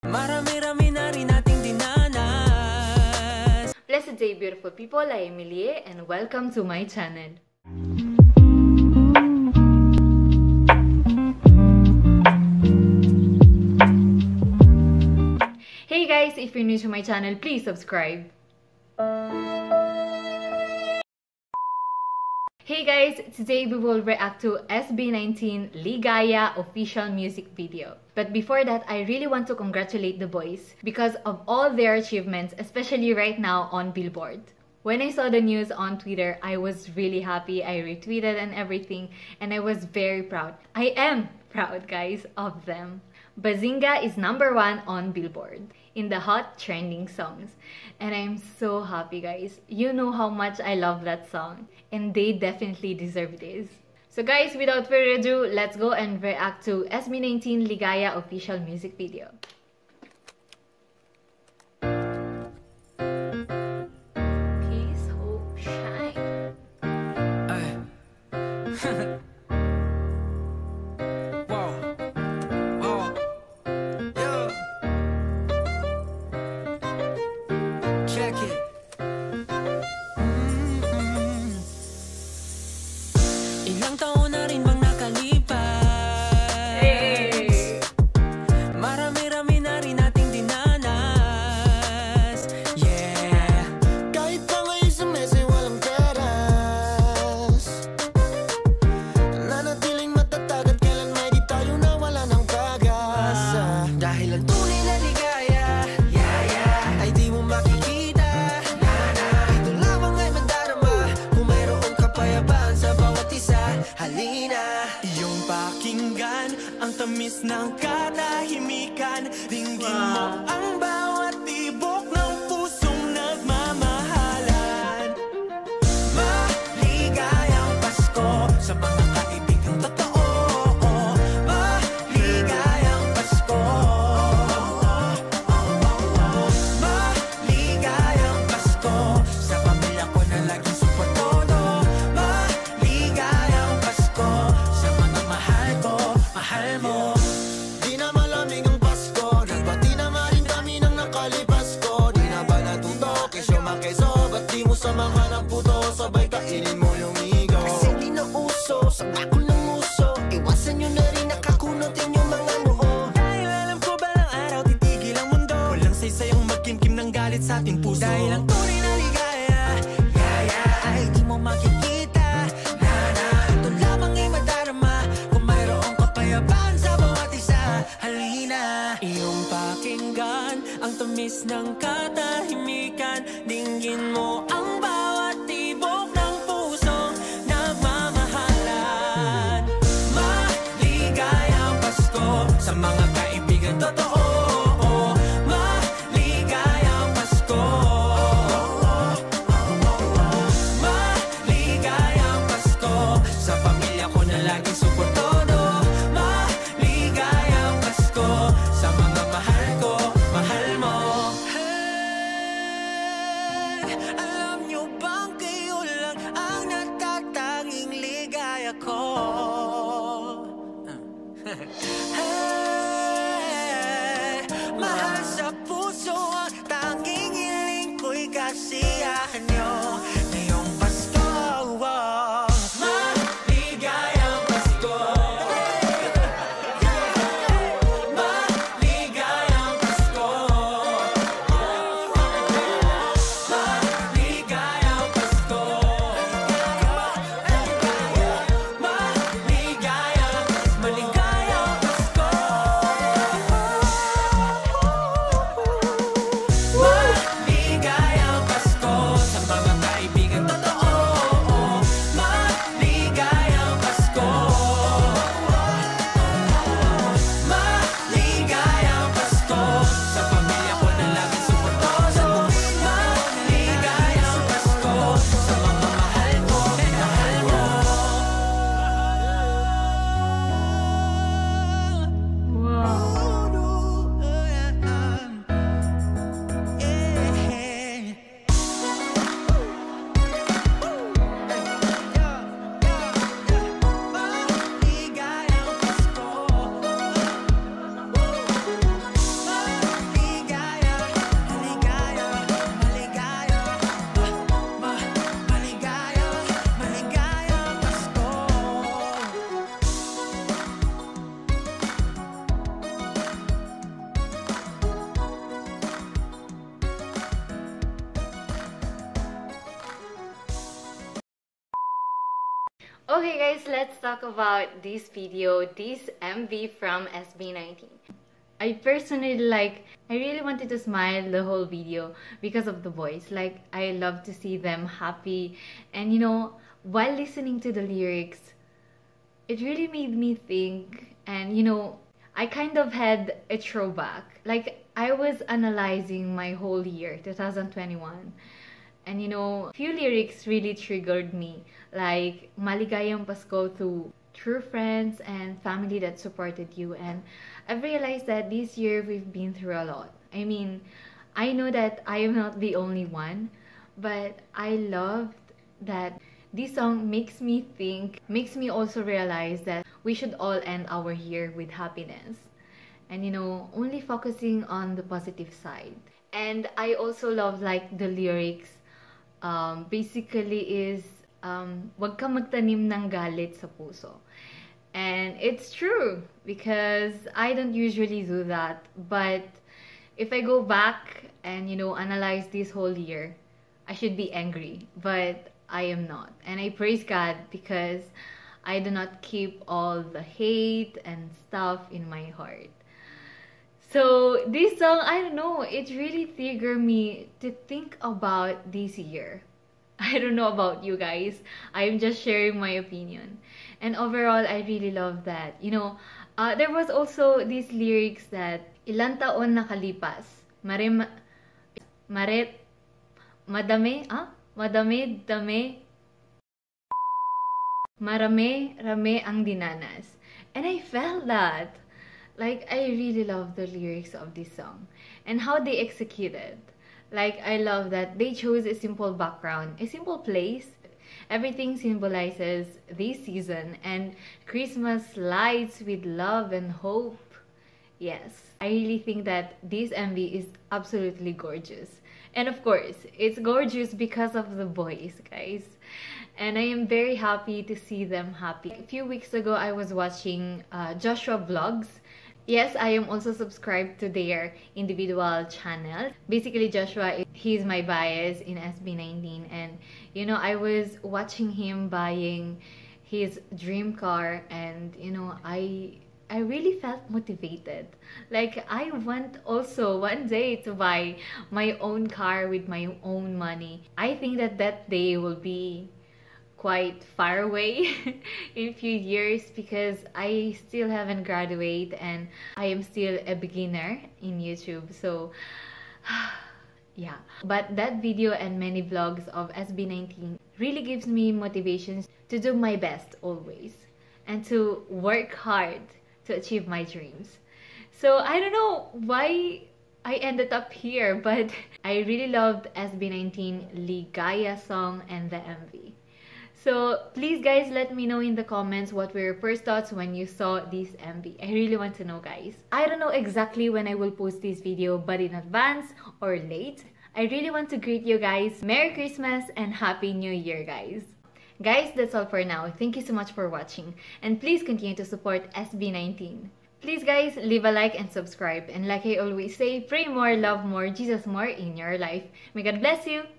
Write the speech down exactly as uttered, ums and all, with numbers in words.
Marami-rami na rin nating dinanas. Blessed day, beautiful people. I am Emilie and welcome to my channel. Hey guys, if you're new to my channel, please subscribe. Hey guys, today we will react to S B nineteen Ligaya official music video. But before that, I really want to congratulate the boys because of all their achievements, especially right now on Billboard. When I saw the news on Twitter, I was really happy. I retweeted and everything, and I was very proud. I am proud, guys, of them. Bazinga is number one on Billboard in the hot trending songs. And I'm so happy, guys. You know how much I love that song. And they definitely deserve this. So guys, without further ado, let's go and react to S B nineteen Ligaya official music video. Peace, hope, shine. Ilang taon na rin bang nakalipas? Hey! Marami-rami na rin nating dinanas. Yeah! Kahit pa ngayon sa mesa walang teras, nanatiling matatag at kailan may di tayo nawala ng pag-asa. Dahil ang tunay na ligaya, yeah, yeah, ay di mo makikita. Ito lamang ay madarama kung mayroong kapayapaan sa bawat isa. Halina, iyong pakinggan ang tamis ng katahimikan. Dinggin mo ang bawat tibok ng pusong nagmamahalan. Maligayang Pasko sa mga kaibigang totoo. Maligayang Pasko. Maligayang Pasko sa pamilya ko na laging suportodo. Maligayang Pasko sa mga mahal ko, mahal mo. Di na malamig ang Pasko, nagbati na nga rin kami nang nakalipas ko. Di na ba natuto, kesyo makeso, ba't di mo samahan ang puto? Sabay kainin mo yung igo. Kasi di na uso, sa ako ng muso. Iwasan nyo na rin nakakunot inyong mga noo. Dahil alam ko balang araw titigil ang mundo. Walang saysayang magkimkim ng galit sa ating puso. Dahil ang tunay na ligaya, yeah, yeah, ay di mo makikita. Na na, ito lamang ay madarama kung mayroong kapayapaan sa bawat isa. Halina, iyong pakinggan ang tamis ng katahimikan. Dinggin mo ang bawat tibok ng pusong nagmamahalan. Maligayang Pasko sa mga kaibigan totoo. Maligayang Pasko. Maligayang Pasko sa pamilya ko na laging suportodo. Maligayang Pasko sa mga mahal ko, mahal mo. Hey, alam nyo Okay guys, let's talk about this video, this M V from S B nineteen. I personally like, I really wanted to smile the whole video because of the boys. Like, I love to see them happy. And you know, while listening to the lyrics, it really made me think. And you know, I kind of had a throwback. Like, I was analyzing my whole year, two thousand twenty-one. And you know, few lyrics really triggered me. Like, Maligayang Pasko to true friends and family that supported you. And I've realized that this year we've been through a lot. I mean, I know that I am not the only one, but I loved that this song makes me think, makes me also realize that we should all end our year with happiness. And you know, only focusing on the positive side. And I also love like the lyrics, um, basically is, um, wag ka magtanim ng galit sa puso. And it's true because I don't usually do that. But if I go back and, you know, analyze this whole year, I should be angry. But I am not. And I praise God because I do not keep all the hate and stuff in my heart. So this song, I don't know, it really triggered me to think about this year. I don't know about you guys. I'm just sharing my opinion. And overall, I really love that. You know, uh, there was also these lyrics that ilang taon nakalipas. Mare, ma, mare, madami, ah? Madami, dami, marame, rame ang dinanas. And I felt that. Like, I really love the lyrics of this song and how they executed. Like, I love that they chose a simple background, a simple place. Everything symbolizes this season and Christmas lights with love and hope. Yes, I really think that this M V is absolutely gorgeous. And of course, it's gorgeous because of the boys, guys. And I am very happy to see them happy. A few weeks ago, I was watching uh, Joshua Vlogs. Yes, I am also subscribed to their individual channel. Basically, Joshua, he's my bias in S B nineteen. And, you know, I was watching him buying his dream car. And, you know, I... I really felt motivated. Like, I want also one day to buy my own car with my own money. I think that that day will be quite far away in a few years because I still haven't graduated and I am still a beginner in YouTube. So, yeah. But that video and many vlogs of S B nineteen really gives me motivation to do my best always and to work hard to achieve my dreams. So I don't know why I ended up here, but I really loved S B nineteen Ligaya song and the M V. So please guys, let me know in the comments what were your first thoughts when you saw this M V. I really want to know, guys. I don't know exactly when I will post this video, but in advance or late, I really want to greet you guys. Merry Christmas and Happy New Year, guys. Guys, that's all for now. Thank you so much for watching. And please continue to support S B nineteen. Please guys, leave a like and subscribe. And like I always say, pray more, love more, Jesus more in your life. May God bless you.